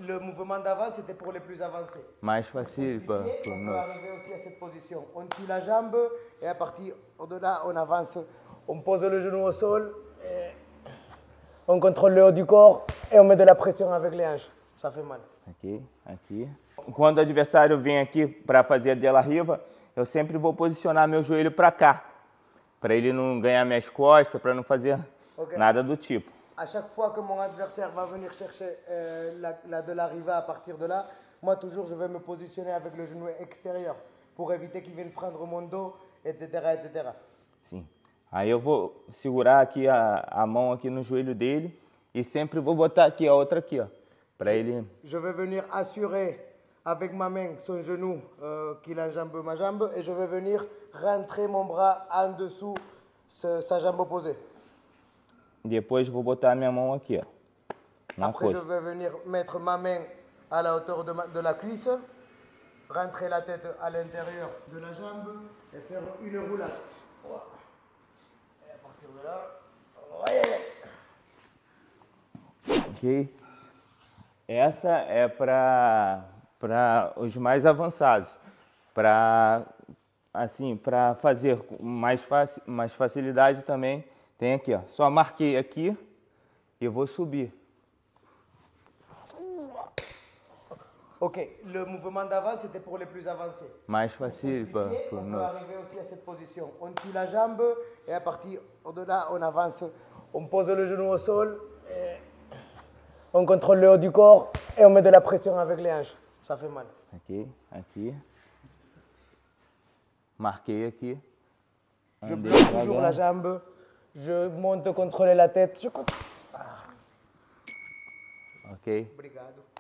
le mouvement d'avant, c'était pour les plus avancés. Mais facile pour On peut nous. arriver aussi à cette position. On tire la jambe et à partir de là, on avance. On pose le genou au sol, on contrôle le haut du corps et on met de la pression avec les hanches. Ça fait mal. Aqui, aqui. Quando o adversário vem aqui para fazer a de la riva, eu sempre vou posicionar meu joelho para cá, para ele não ganhar minhas costas, para não fazer nada do tipo. À chaque fois que mon adversaire va venir chercher la de la riva à partir de là, moi toujours je vais me positionner avec le genou extérieur pour éviter qu'il vienne prendre mon dos, etc., etc. Sim. Aí eu vou segurar aqui a mão aqui no joelho dele e sempre vou botar aqui a outra aqui, ó, para ele. Je vais venir assurer avec ma main son genou qu'il enjambe ma jambe et je vais venir rentrer mon bras en dessous sa jambe opposée. Depois vou botar minha mão aqui, ó, na Après, je coxa. vais venir mettre ma main à la hauteur de la cuisse, rentrer la tête à l'intérieur de la jambe et faire une roulade. Voilà. Et à partir de là, Ok? Essa é para os mais avançados, para assim, para fazer com mais facilidade também. Tem aqui, ó. Só marquei aqui e vou subir. Ok, le mouvement d'avant, c'était pour les plus avancés. Mais facile pour On peut nous. arriver aussi à cette position. On tire la jambe et à partir de là, on avance. On pose le genou au sol, on contrôle le haut du corps et on met de la pression avec les hanches. Ça fait mal. Aqui, aqui. Marquei aqui. Je Andei bloque toujours la devagar. jambe, je monte contrôler la tête. Ok? Obrigado.